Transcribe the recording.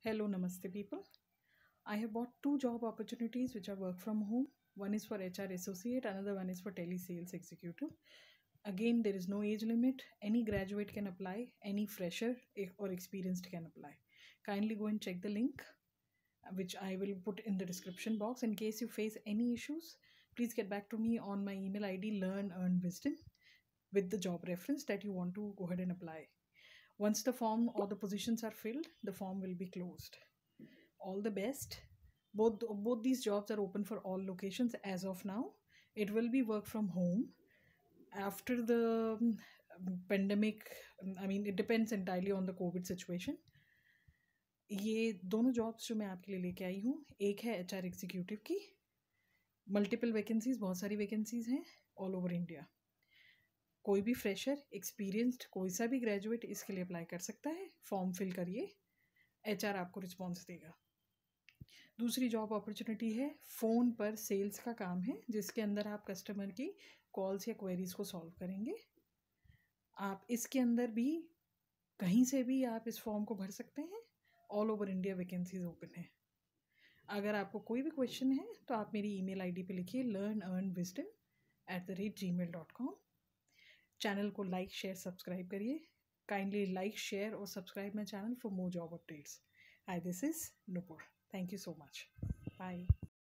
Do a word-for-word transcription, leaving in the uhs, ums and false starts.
Hello, Namaste people. I have bought two job opportunities which are work from home. One is for H R associate, another one is for telesales executive. Again, there is no age limit. Any graduate can apply, any fresher e- or experienced can apply. Kindly go and check the link, uh, which I will put in the description box. In case you face any issues, please get back to me on my email I D learn earn wisdom with the job reference that you want to go ahead and apply. Once the form or the positions are filled, the form will be closed. All the best. Both both these jobs are open for all locations as of now. It will be work from home after the um, pandemic. I mean, it depends entirely on the covid situation. ये दोनों jobs जो मैं आपके लिए लेके आई हूँ, एक है एचआर एग्जीक्यूटिव की। मल्टीपल वैकेंसीज, बहुत सारी वैकेंसीज हैं ऑल ओवर इंडिया। कोई भी फ्रेशर, एक्सपीरियंस्ड, कोई सा भी ग्रेजुएट इसके लिए अप्लाई कर सकता है। फॉर्म फिल करिए, एचआर आपको रिस्पॉन्स देगा। दूसरी जॉब अपॉर्चुनिटी है फ़ोन पर सेल्स का काम है, जिसके अंदर आप कस्टमर की कॉल्स या क्वेरीज को सॉल्व करेंगे। आप इसके अंदर भी कहीं से भी आप इस फॉर्म को भर सकते हैं। All over India vacancies open है। अगर आपको कोई भी क्वेश्चन है तो आप मेरी ईमेल आईडी पे लिखिए learn earn wisdom at the rate Gmail dot com. Channel को लाइक शेयर सब्सक्राइब करिए। काइंडली लाइक शेयर और subscribe my channel for more job updates. Hi, this is Nupur. Thank you so much. Bye.